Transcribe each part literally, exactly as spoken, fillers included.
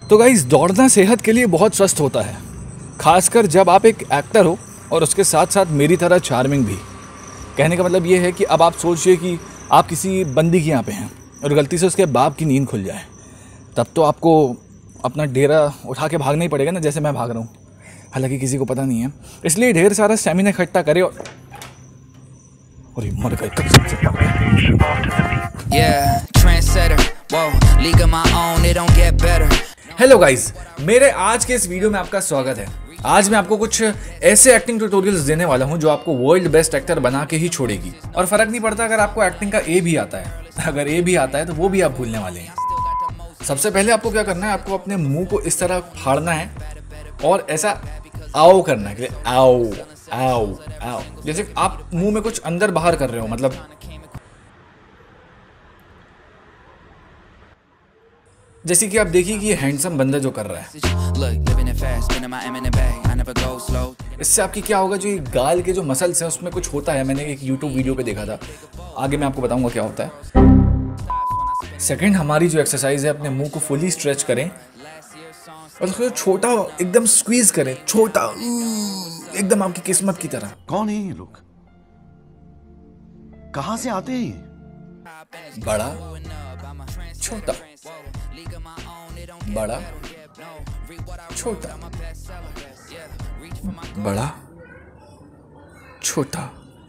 तो गाइस, दौड़ना सेहत के लिए बहुत स्वस्थ होता है, खासकर जब आप एक एक्टर हो और उसके साथ साथ मेरी तरह चार्मिंग भी। कहने का मतलब ये है कि अब आप सोचिए कि आप किसी बंदी के यहाँ पे हैं और गलती से उसके बाप की नींद खुल जाए, तब तो आपको अपना डेरा उठा के भागना ही पड़ेगा ना, जैसे मैं भाग रहा हूँ। हालांकि किसी को पता नहीं है, इसलिए ढेर सारा स्टेमिना इकट्ठा करे और अरे मर गए। हेलो गाइस, मेरे आज के इस वीडियो में आपका स्वागत है। आज मैं आपको कुछ ऐसे एक्टिंग ट्यूटोरियल्स देने वाला हूं जो आपको वर्ल्ड बेस्ट एक्टर बना के ही छोड़ेगी। और फर्क नहीं पड़ता अगर आपको एक्टिंग का ए भी आता है, अगर ए भी आता है तो वो भी आप भूलने वाले हैं। सबसे पहले आपको क्या करना है, आपको अपने मुंह को इस तरह फाड़ना है और ऐसा आओ करना है, आओ आओ आओ, जैसे आप मुंह में कुछ अंदर बाहर कर रहे हो, मतलब जैसे कि आप देखिए कि ये हैंडसम बंदा जो कर रहा है, इससे आपकी क्या होगा, जो ये गाल के जो मसल्स हैं उसमें कुछ होता है। मैंने एक यूट्यूब वीडियो पे देखा था, आगे मैं आपको बताऊंगा क्या होता है। सेकंड, हमारी जो एक्सरसाइज है, अपने मुंह को फुली स्ट्रेच करें और उसको छोटा एकदम स्क्वीज करें, छोटा एकदम आपकी किस्मत की तरह। कौन है ये लोग, कहां से आते हैं? बड़ा छोटा, बड़ा छोटा, बड़ा छोटा,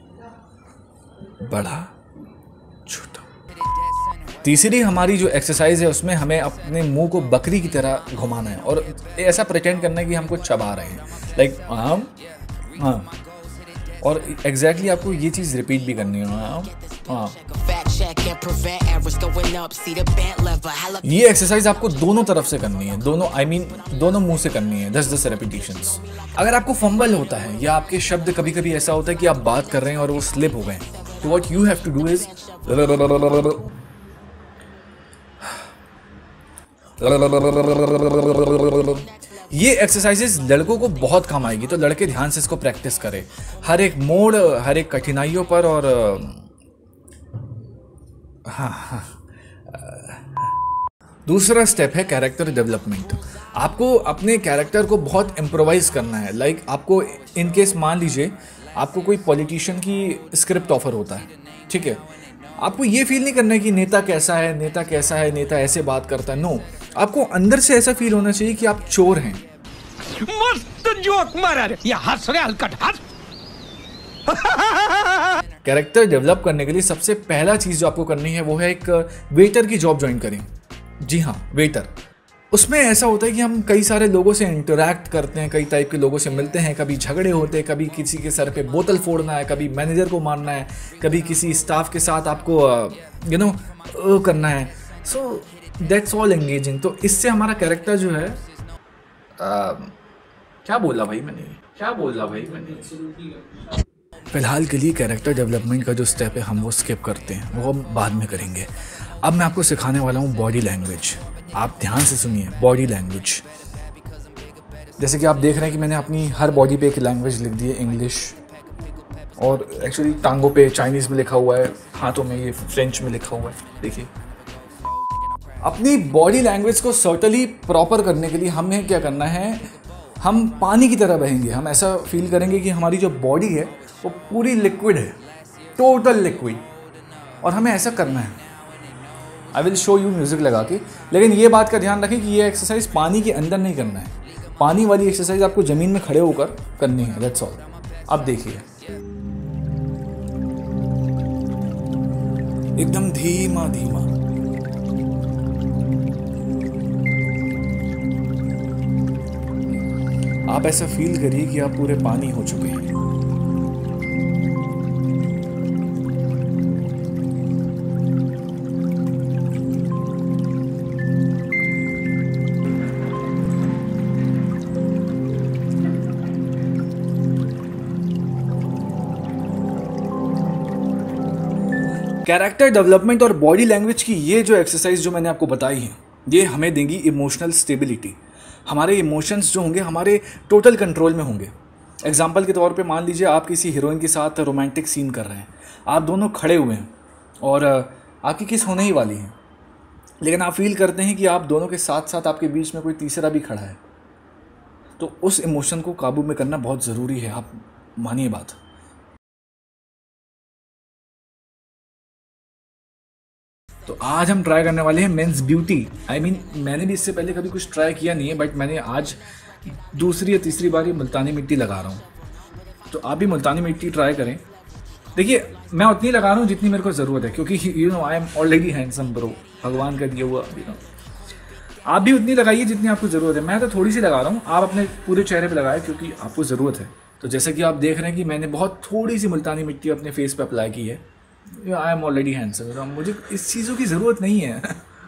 बड़ा छोटा। तीसरी हमारी जो एक्सरसाइज है उसमें हमें अपने मुंह को बकरी की तरह घुमाना है और ऐसा प्रिटेंड करना है कि हम कुछ चबा रहे हैं, लाइक आम आम, और एग्जैक्टली आपको ये चीज़ रिपीट भी करनी है, आम आम। ये एक्सरसाइज आपको दोनों तरफ से करनी है, दोनों आई I मीन mean, दोनों मुंह से करनी है, दस दस रेपिटेशंस। अगर आपको फंबल होता है या आपके शब्द कभी कभी ऐसा होता है कि आप बात कर रहे हैं और वो स्लिप हो गए, तो what you have to do is ये एक्सरसाइजेस लड़कों को बहुत काम आएगी, तो लड़के ध्यान से इसको प्रैक्टिस करें, हर एक मोड़, हर एक कठिनाइयों पर। और हाँ हाँ दूसरा स्टेप है कैरेक्टर डेवलपमेंट। आपको अपने कैरेक्टर को बहुत इम्प्रोवाइज करना है। लाइक आपको इन केस मान लीजिए आपको कोई पॉलिटिशियन की स्क्रिप्ट ऑफर होता है, ठीक है, आपको ये फील नहीं करना है कि नेता कैसा है, नेता कैसा है, नेता ऐसे बात करता है। नो, आपको अंदर से ऐसा फील होना चाहिए कि आप चोर हैं। मस्त जोक मारा रे, ये हंस रहे हलकट हंस। कैरेक्टर डेवलप करने के लिए सबसे पहला चीज जो आपको करनी है वो है एक वेटर की जॉब ज्वाइन करें। जी हाँ, वेटर। उसमें ऐसा होता है कि हम कई सारे लोगों से इंटरैक्ट करते हैं, कई टाइप के लोगों से मिलते हैं, कभी झगड़े होते हैं, कभी किसी के सर पे बोतल फोड़ना है, कभी मैनेजर को मारना है, कभी किसी स्टाफ के साथ आपको यू नो करना है। So that's all engaging. तो इससे हमारा कैरेक्टर जो है आ, क्या बोला भाई मैंने क्या बोला भाई मैंने फिलहाल के लिए कैरेक्टर डेवलपमेंट का जो स्टेप है हम वो स्किप करते हैं, वो हम बाद में करेंगे। अब मैं आपको सिखाने वाला हूँ बॉडी लैंग्वेज। आप ध्यान से सुनिए, बॉडी लैंग्वेज। जैसे कि आप देख रहे हैं कि मैंने अपनी हर बॉडी पे एक लैंग्वेज लिख दी है, इंग्लिश, और एक्चुअली टांगों पे चाइनीज़ में लिखा हुआ है, हाथों में ये फ्रेंच में लिखा हुआ है। देखिए, अपनी बॉडी लैंग्वेज को सर्टली प्रॉपर करने के लिए हमें क्या करना है, हम पानी की तरह बहेंगे। हम ऐसा फील करेंगे कि हमारी जो बॉडी है वो पूरी लिक्विड है, टोटल लिक्विड, और हमें ऐसा करना है। I will show you music लगा के, लेकिन ये बात का ध्यान रखें कि ये एक्सरसाइज पानी के अंदर नहीं करना है। पानी वाली एक्सरसाइज आपको जमीन में खड़े होकर करनी है, दैट्स ऑल। अब देखिए, एकदम धीमा धीमा। आप ऐसा फील करिए कि आप पूरे पानी हो चुके हैं। कैरेक्टर डेवलपमेंट और बॉडी लैंग्वेज की ये जो एक्सरसाइज जो मैंने आपको बताई है, ये हमें देंगी इमोशनल स्टेबिलिटी। हमारे इमोशंस जो होंगे हमारे टोटल कंट्रोल में होंगे। एग्जाम्पल के तौर पे मान लीजिए आप किसी हीरोइन के साथ रोमांटिक सीन कर रहे हैं, आप दोनों खड़े हुए हैं और आपकी किस होने ही वाली है, लेकिन आप फील करते हैं कि आप दोनों के साथ साथ आपके बीच में कोई तीसरा भी खड़ा है, तो उस इमोशन को काबू में करना बहुत ज़रूरी है, आप मानिए बात। तो आज हम ट्राई करने वाले हैं मेंस ब्यूटी। आई मीन मैंने भी इससे पहले कभी कुछ ट्राई किया नहीं है, बट मैंने आज दूसरी या तीसरी बार ये मुल्तानी मिट्टी लगा रहा हूँ। तो आप भी मुल्तानी मिट्टी ट्राई करें। देखिए मैं उतनी लगा रहा हूँ जितनी मेरे को ज़रूरत है, क्योंकि you know I am already handsome bro, भगवान का दिया हुआ। यू नो आप भी उतनी लगाइए जितनी आपको ज़रूरत है। मैं तो थोड़ी सी लगा रहा हूँ, आप अपने पूरे चेहरे पे लगाएं क्योंकि आपको ज़रूरत है। तो जैसा कि आप देख रहे हैं कि मैंने बहुत थोड़ी सी मुल्तानी मिट्टी अपने फेस पे अप्लाई की है। आई एम ऑलरेडी हैंडसम, मुझे इस चीज़ों की ज़रूरत नहीं है।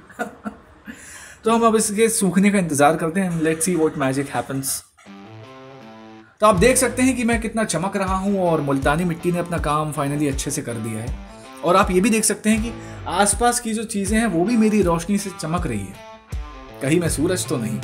तो हम अब इसके सूखने का इंतज़ार करते हैं। Let's see what magic happens. तो आप देख सकते हैं कि मैं कितना चमक रहा हूँ और मुल्तानी मिट्टी ने अपना काम फाइनली अच्छे से कर दिया है। और आप ये भी देख सकते हैं कि आसपास की जो चीज़ें हैं वो भी मेरी रोशनी से चमक रही है, कहीं मैं सूरज तो नहीं।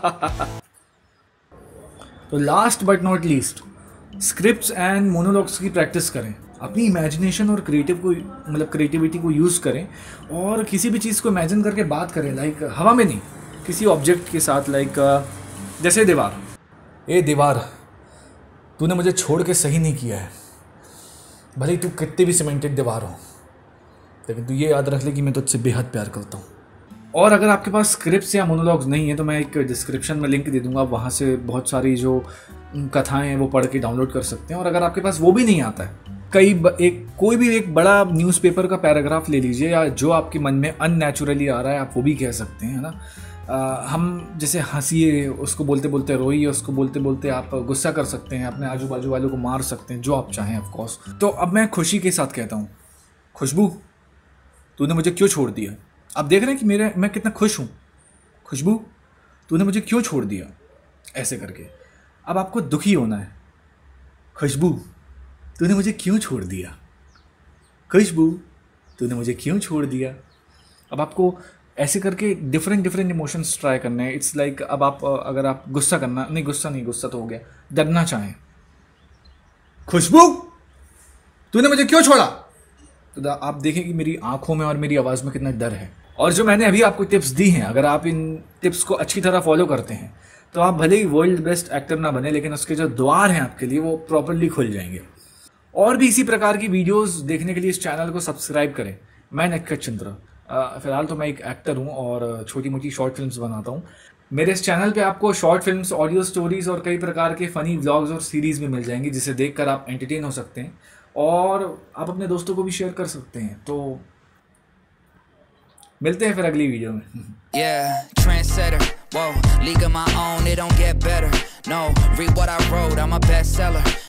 तो last but not least, scripts and monologues की प्रैक्टिस करें। अपनी इमेजिनेशन और क्रिएटिव को मतलब क्रिएटिविटी को यूज़ करें और किसी भी चीज़ को इमेजिन करके बात करें, लाइक हवा में नहीं, किसी ऑब्जेक्ट के साथ। लाइक जैसे दीवार, ए दीवार तूने मुझे छोड़ के सही नहीं किया है, भले ही तू कितने भी सीमेंटेड दीवार हो, लेकिन तू ये याद रख ले कि मैं तुझसे बेहद प्यार करता हूँ। और अगर आपके पास स्क्रिप्ट्स या मोनोलॉग्स नहीं है तो मैं एक डिस्क्रिप्शन में लिंक दे दूंगा, वहाँ से बहुत सारी जो कथाएं हैं वो पढ़ के डाउनलोड कर सकते हैं। और अगर आपके पास वो भी नहीं आता है, कई ब, एक कोई भी एक बड़ा न्यूज़पेपर का पैराग्राफ ले लीजिए, या जो आपके मन में अननेचुरली आ रहा है आप वो भी कह सकते हैं, है ना। आ, हम जैसे हंसिए, उसको बोलते बोलते रोइए, उसको बोलते बोलते आप गुस्सा कर सकते हैं, अपने आजू बाजू वालों को मार सकते हैं, जो आप चाहें ऑफ कोर्स। तो अब मैं खुशी के साथ कहता हूँ, खुशबू तूने मुझे क्यों छोड़ दिया। आप देख रहे हैं कि मेरे मैं कितना खुश हूँ। खुशबू तूने मुझे क्यों छोड़ दिया, ऐसे करके। अब आपको दुखी होना है, खुशबू तूने मुझे क्यों छोड़ दिया, खुशबू तूने मुझे क्यों छोड़ दिया। अब आपको ऐसे करके डिफरेंट डिफरेंट इमोशंस ट्राई करने हैं। इट्स लाइक like, अब आप अगर आप गुस्सा करना नहीं, गुस्सा नहीं, गुस्सा तो हो गया, डरना चाहें, खुशबू तूने मुझे क्यों छोड़ा, तो आप देखें कि मेरी आंखों में और मेरी आवाज़ में कितना डर है। और जो मैंने अभी आपको टिप्स दी हैं, अगर आप इन टिप्स को अच्छी तरह फॉलो करते हैं तो आप भले ही वर्ल्ड बेस्ट एक्टर ना बने, लेकिन उसके जो द्वार हैं आपके लिए वो प्रॉपरली खुल जाएंगे। और भी इसी प्रकार की वीडियोस देखने के लिए इस चैनल को सब्सक्राइब करें। मैं नटखट चंद्र, फिलहाल तो मैं एक एक्टर हूँ और छोटी मोटी शॉर्ट फिल्म्स बनाता हूँ। मेरे इस चैनल पे आपको शॉर्ट फिल्म्स, ऑडियो स्टोरीज और कई प्रकार के फ़नी व्लॉग्स और सीरीज़ भी मिल जाएंगी, जिसे देखकर आप एंटरटेन हो सकते हैं और आप अपने दोस्तों को भी शेयर कर सकते हैं। तो मिलते हैं फिर अगली वीडियो में। Yeah, trendsetter, whoa, league of my own, it don't get better. No, read what I wrote, I'm a bestseller.